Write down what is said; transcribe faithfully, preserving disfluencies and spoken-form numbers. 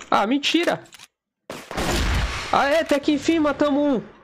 Ah, mentira! Ah, é, até que enfim matamos um.